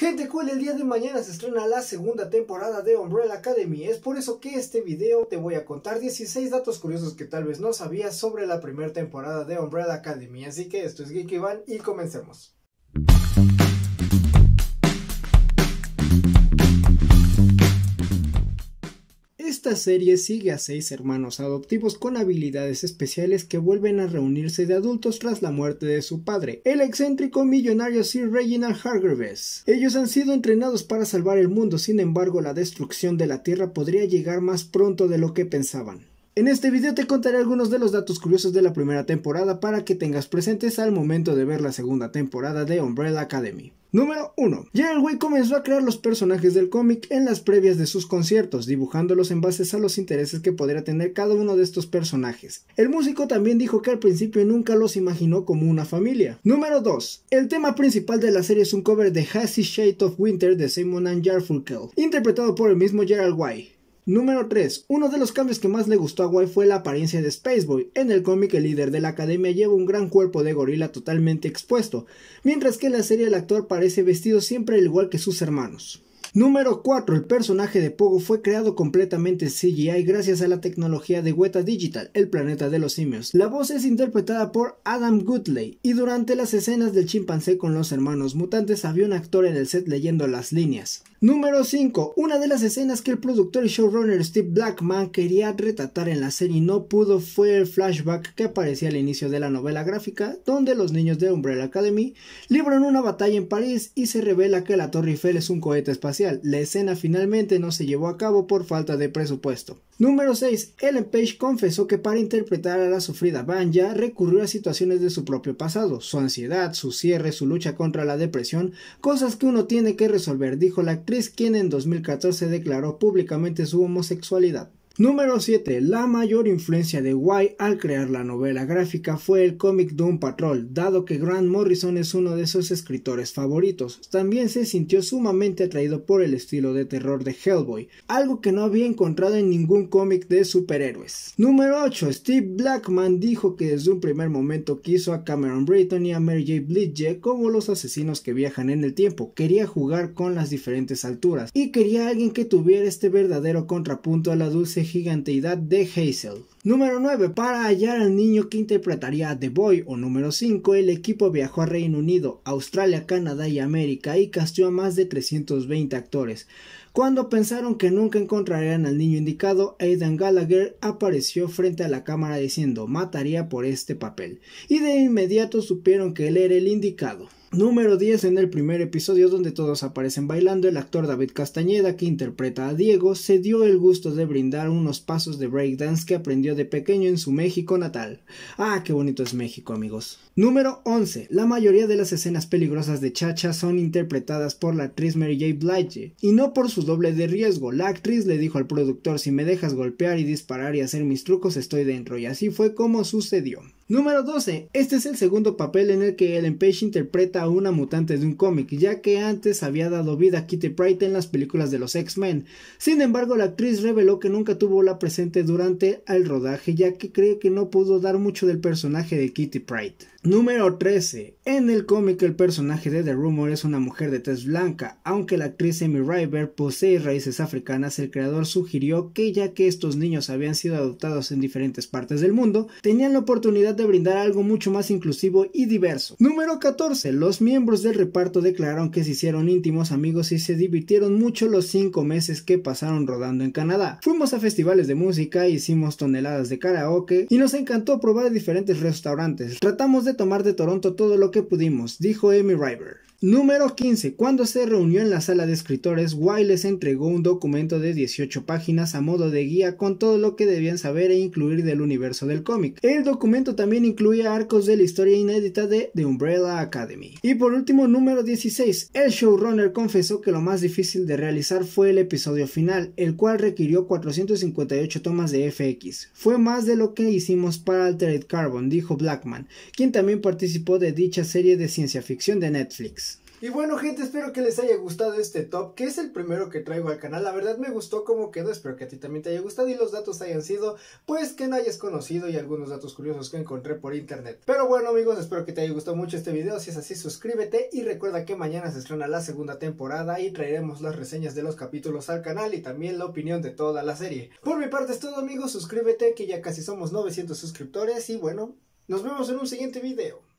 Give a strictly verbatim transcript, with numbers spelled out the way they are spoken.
Gente cool, el día de mañana se estrena la segunda temporada de Umbrella Academy. Es por eso que este video te voy a contar dieciséis datos curiosos que tal vez no sabías sobre la primera temporada de Umbrella Academy. Así que esto es Geek Iván y comencemos. Esta serie sigue a seis hermanos adoptivos con habilidades especiales que vuelven a reunirse de adultos tras la muerte de su padre, el excéntrico millonario Sir Reginald Hargreaves. Ellos han sido entrenados para salvar el mundo, sin embargo la destrucción de la Tierra podría llegar más pronto de lo que pensaban. En este video te contaré algunos de los datos curiosos de la primera temporada para que tengas presentes al momento de ver la segunda temporada de Umbrella Academy. Número uno. Gerard Way comenzó a crear los personajes del cómic en las previas de sus conciertos, dibujándolos en base a los intereses que podría tener cada uno de estos personajes. El músico también dijo que al principio nunca los imaginó como una familia. Número dos. El tema principal de la serie es un cover de Hazy Shade of Winter de Simon and Garfunkel, interpretado por el mismo Gerard Way. Número tres. Uno de los cambios que más le gustó a Way fue la apariencia de Spaceboy. En el cómic el líder de la academia lleva un gran cuerpo de gorila totalmente expuesto, mientras que en la serie el actor parece vestido siempre al igual que sus hermanos. Número cuatro. El personaje de Pogo fue creado completamente C G I gracias a la tecnología de Weta Digital, el planeta de los simios. La voz es interpretada por Adam Gutley, y durante las escenas del chimpancé con los hermanos mutantes había un actor en el set leyendo las líneas. Número cinco. Una de las escenas que el productor y showrunner Steve Blackman quería retratar en la serie y no pudo fue el flashback que aparecía al inicio de la novela gráfica, donde los niños de Umbrella Academy libran una batalla en París y se revela que la Torre Eiffel es un cohete espacial. La escena finalmente no se llevó a cabo por falta de presupuesto. Número seis. Ellen Page confesó que para interpretar a la sufrida Vanya recurrió a situaciones de su propio pasado, su ansiedad, su cierre, su lucha contra la depresión, cosas que uno tiene que resolver, dijo la actriz, quien en dos mil catorce declaró públicamente su homosexualidad. Número siete. La mayor influencia de Way al crear la novela gráfica fue el cómic Doom Patrol, dado que Grant Morrison es uno de sus escritores favoritos. También se sintió sumamente atraído por el estilo de terror de Hellboy, algo que no había encontrado en ningún cómic de superhéroes. Número ocho. Steve Blackman dijo que desde un primer momento quiso a Cameron Britton y a Mary J. Blige como los asesinos que viajan en el tiempo. Quería jugar con las diferentes alturas y quería a alguien que tuviera este verdadero contrapunto a la dulce giganteidad de Hazel. Número nueve. Para hallar al niño que interpretaría a The Boy, o número cinco, el equipo viajó a Reino Unido, Australia, Canadá y América y casteó a más de trescientos veinte actores. Cuando pensaron que nunca encontrarían al niño indicado, Aidan Gallagher apareció frente a la cámara diciendo mataría por este papel, y de inmediato supieron que él era el indicado. Número diez. En el primer episodio, donde todos aparecen bailando, el actor David Castañeda, que interpreta a Diego, se dio el gusto de brindar unos pasos de breakdance que aprendió de pequeño en su México natal. Ah, qué bonito es México, amigos. Número once. La mayoría de las escenas peligrosas de Chacha son interpretadas por la actriz Mary J. Blige, y no por su doble de riesgo. La actriz le dijo al productor: si me dejas golpear y disparar y hacer mis trucos, estoy dentro, y así fue como sucedió. Número doce. Este es el segundo papel en el que Ellen Page interpreta a una mutante de un cómic, ya que antes había dado vida a Kitty Pryde en las películas de los X-Men. Sin embargo, la actriz reveló que nunca tuvo la presente durante el rodaje, ya que cree que no pudo dar mucho del personaje de Kitty Pryde. Número trece. En el cómic el personaje de The Rumor es una mujer de tez blanca. Aunque la actriz Amy Ryber posee raíces africanas, el creador sugirió que ya que estos niños habían sido adoptados en diferentes partes del mundo, tenían la oportunidad de brindar algo mucho más inclusivo y diverso. Número catorce. Los miembros del reparto declararon que se hicieron íntimos amigos y se divirtieron mucho los cinco meses que pasaron rodando en Canadá. Fuimos a festivales de música, hicimos toneladas de karaoke y nos encantó probar diferentes restaurantes. Tratamos de tomar de Toronto todo lo que pudimos, dijo Amy Ryber. Número quince. Cuando se reunió en la sala de escritores, Way les entregó un documento de dieciocho páginas a modo de guía con todo lo que debían saber e incluir del universo del cómic. El documento también incluía arcos de la historia inédita de The Umbrella Academy. Y por último, número dieciséis. El showrunner confesó que lo más difícil de realizar fue el episodio final, el cual requirió cuatrocientas cincuenta y ocho tomas de F X. Fue más de lo que hicimos para Altered Carbon, dijo Blackman, quien también participó de dicha serie de ciencia ficción de Netflix. Y bueno, gente, espero que les haya gustado este top, que es el primero que traigo al canal. La verdad me gustó cómo quedó, espero que a ti también te haya gustado y los datos hayan sido, pues, que no hayas conocido y algunos datos curiosos que encontré por internet. Pero bueno, amigos, espero que te haya gustado mucho este video. Si es así, suscríbete y recuerda que mañana se estrena la segunda temporada y traeremos las reseñas de los capítulos al canal y también la opinión de toda la serie. Por mi parte es todo, amigos, suscríbete que ya casi somos novecientos suscriptores y bueno, nos vemos en un siguiente video.